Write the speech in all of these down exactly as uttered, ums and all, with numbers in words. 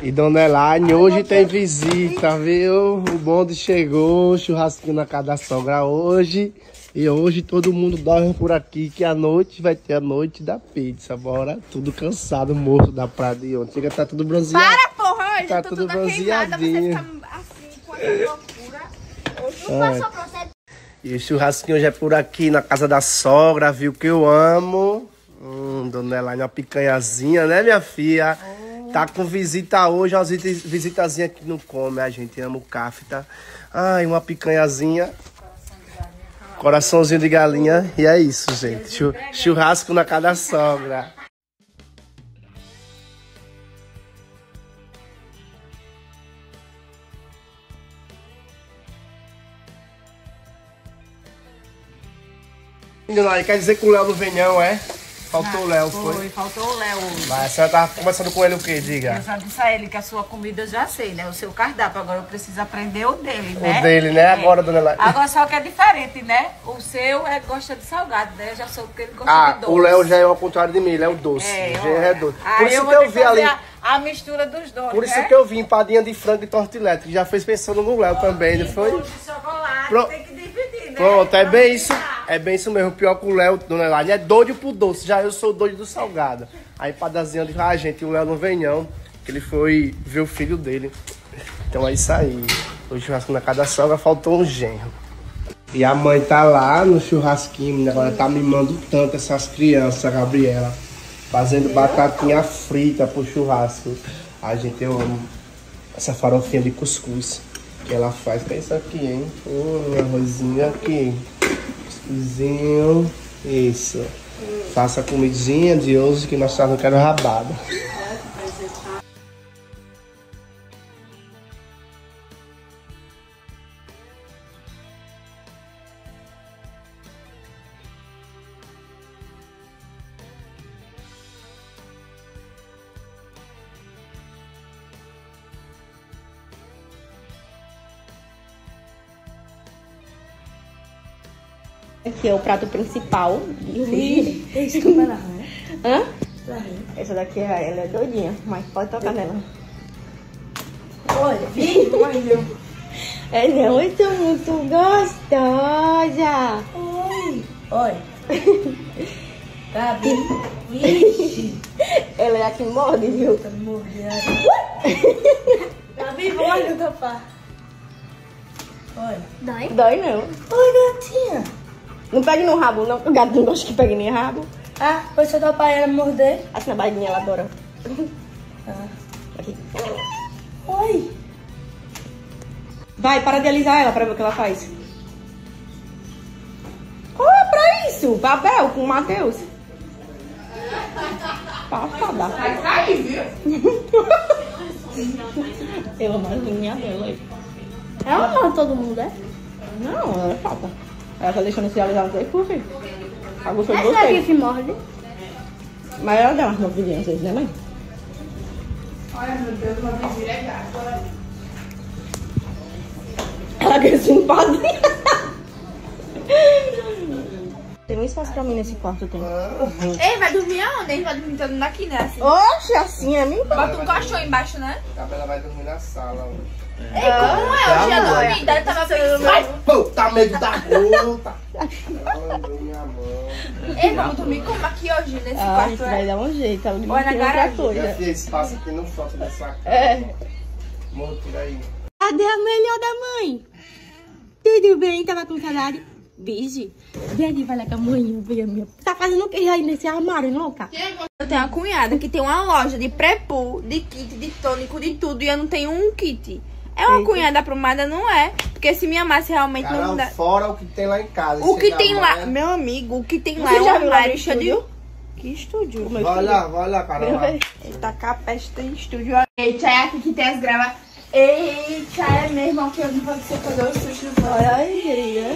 E Dona Elaine, hoje tem visita, viu? O bonde chegou, churrasquinho na casa da sogra hoje. E hoje todo mundo dorme por aqui, que a noite vai ter a noite da pizza. Bora, tudo cansado, morto da praia de ontem. Chega, tá tudo bronzeado. Para, porra! Hoje tá eu tô tudo toda queimada, você bronzeadinho. fica assim, com essa loucura. Hoje não Ai. passou pra você. E o churrasquinho já é por aqui, na casa da sogra, viu? Que eu amo. Hum, Dona Elaine, uma picanhazinha, né, minha filha? Oh. Tá com visita hoje, uma visitazinha que não come, a gente ama o cafta. Ai, uma picanhazinha. Coraçãozinho de galinha. E é isso, gente. Churrasco na casa da sogra. Quer dizer que o Léo não vem não, é? Faltou o Léo, foi? Foi, faltou o Léo hoje. Mas a senhora tava conversando com ele o quê, diga? Eu já disse a ele que a sua comida eu já sei, né? O seu cardápio, agora eu preciso aprender o dele, né? O dele, né? É. Agora, Dona Elaine. Agora só que é diferente, né? O seu é gosta de salgado, né? Eu já sou porque ele gosta Ah, de doce. o Léo já é ao contrário de mim, ele é o doce. É, o Gê é doce. Por Aí isso eu que eu vi ali. A, a mistura dos dois, Por isso né? que eu vi empadinha de frango e tortilete, que já fez pensando no Léo também, não foi? Bolo de chocolate, Pro... tem que dividir, né? Pronto, é bem isso. É bem isso mesmo. Pior que o Léo, Dona Elaine, é doido pro doce. Já eu sou doido do salgado. Aí empadazinha de ah, gente, o Léo não vem não. Que ele foi ver o filho dele. Então é isso aí. O churrasco na casa da sogra, faltou um genro. E a mãe tá lá no churrasquinho, agora tá mimando tanto essas crianças, a Gabriela. Fazendo batatinha frita pro churrasco. Ai, gente, eu amo essa farofinha de cuscuz que ela faz. Que é isso aqui, hein? Um arrozinho aqui. Cuscuzinho. Isso. Faça a comidinha de hoje que nós não queremos rabada. Aqui é o prato principal. Desculpa lá, né? Hã? Essa daqui, ela é doidinha, mas pode tocar nela. Olha, olha. Ela é muito, muito gostosa. Oi. Olha. Gabi. Vixe. Ela é a que morde, viu? Tá me mordendo. Gabi, olha, papá. Olha. Dói? Dói não. Oi, gatinha. Não pegue no rabo, não. O gato não gosta que pegue nem rabo. Ah, foi seu papai ela morder? Assim na barriguinha ela adora. Ah. Aqui. Oi. Vai, para de alisar ela pra ver o que ela faz. Olha pra isso. Babel com o Matheus. Passada. Vai sair, viu? Eu amo a linha dela aí. Ela não todo mundo, é? Não, ela é chata. Ela tá deixando se alisar até por fim. A gostou de Essa aqui você. que morde. Mas ela dá umas novidinhas às vezes, né, mãe? Olha, meu Deus, uma vigília é gato. Ela quer se empadinha. Tem um espaço pra mim nesse quarto, tem. Ei, vai dormir aonde? A gente vai dormir todo mundo aqui, né? Assim. Oxe, assim é minha. Bota um colchão embaixo, né? A Bela vai dormir na sala hoje. Ei, como é? Eu já dormi, daí tava pensando. Vai, puta, medo da puta. Ela andou minha mão. Ei, vamos dormir como aqui hoje, nesse Ah, a quarto, gente vai é? dar um jeito. Ela Olha não na tem outra garagem. coisa. Minha filha, esse espaço aqui não falta dessa casa. É. Amor, tira aí. Cadê a melhor da mãe? Tudo bem? Tava com saudade? Beijo. Vem ali, vai lá com a mãe, vem, minha. Tá fazendo o que aí nesse armário, louca? Eu tenho uma cunhada que tem uma loja de pré-pool, de kit, de tônico, de tudo, e eu não tenho um kit. É uma Eita. cunhada aprumada, não é? Porque se minha massa realmente não Caramba, dá... fora o que tem lá em casa. O que Chega tem lá, amanhã- meu amigo, o que tem lá Você é um já viu lá armário no cheio de... estúdio? Que estúdio? Meu Vai filho. lá, vai lá, caramba. Eita, capesta em estúdio. Eita, é aqui que tem as grava. Eita, é mesmo que eu não vou ser fazer o estúdio. Olha aí, querida.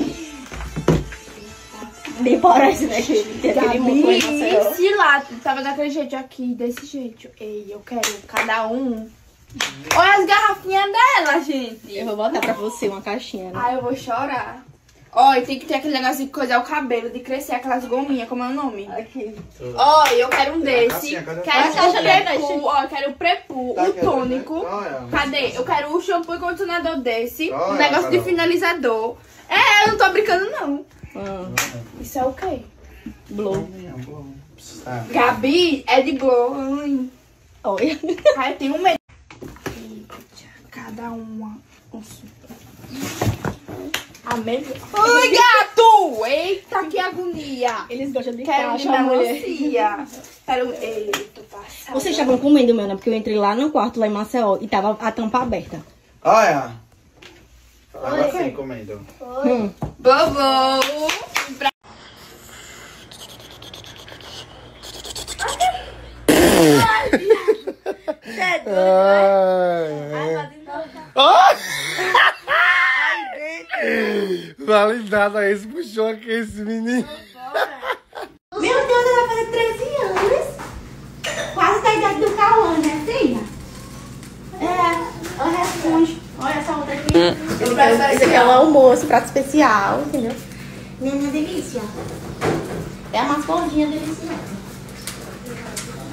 Nem parece, né, que tem aquele mundo aí no céu. Se lá tava daquele jeito aqui, desse jeito. Ei, eu quero cada um. Olha as garrafinhas dela, gente. Eu vou botar pra você uma caixinha, né? Ai, eu vou chorar. Ó, e tem que ter aquele negócio de coisar o cabelo, de crescer aquelas gominhas, como é o nome? Aqui. Ó, eu quero um desse. Cassinha, cadê? Quero Tá, o tá, prepu, ó, eu quero o prepu, Tá o querendo, tônico. né? Olha. Cadê? Eu quero o shampoo e condicionador desse. Olha, Um negócio de Carol. finalizador. É, eu não tô brincando, não. Ah, Isso é o quê? Blow. Ah, Gabi é de glow. Olha. Ai, eu tenho medo. Cada uma. Um A mesma. Oi, gato! Eita, que agonia! Eles gostam de Quero de caixa, mulher. melancia. Quero. Eita, passada. Vocês estavam comendo, meu, né? Porque eu entrei lá no quarto, lá em Maceió, e tava a tampa aberta. Olha. Tava assim comendo. Hum. Vovô! Vale nada, esse puxou aqui, esse menino. Meu Deus, ela vai fazer treze anos. Quase da idade do Cauã, né, filha? É, olha responde. Olha essa outra aqui. Esse aqui é um almoço, prato especial, entendeu? Minha delícia. É a mais gordinha deliciosa.